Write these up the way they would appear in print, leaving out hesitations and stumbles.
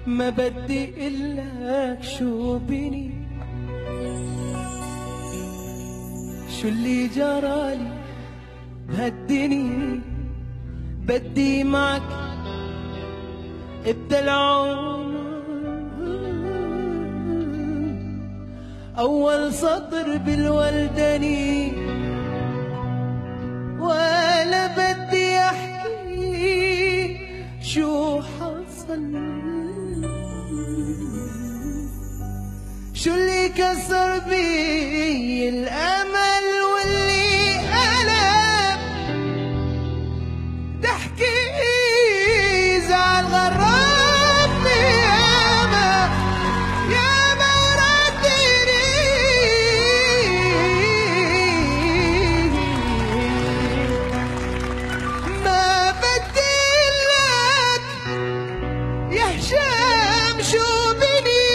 ما بدي إلاك شو بيني، شو اللي جرالي بهالدنيا، بدي معك ابدا العمر. أول سطر بالولدني ولا بدي أحكي شو حصل، شو اللي كسر بي الأمل واللي قلب تحكي زعل غربني ياما ردني، ما بدي لك يا هشام شو بني.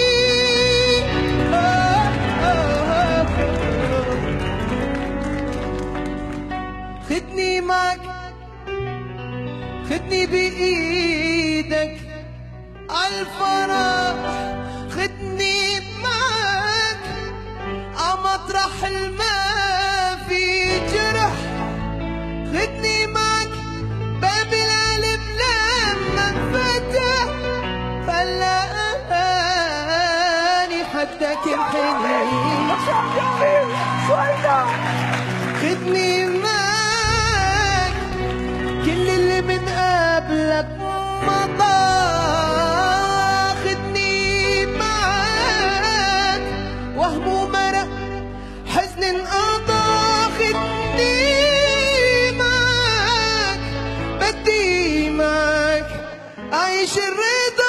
خدني معك خدني بإيدك عالفرح، خدني معك عمطرح الما في جرح، خدني معك باب القلب لما انفتح خلاني حدك الحنين. خدني معك كل اللي من قبلك مضى، خدني معك وهم ومرق حزن انقضى، خدني معك بدي معك أعيش الرضا.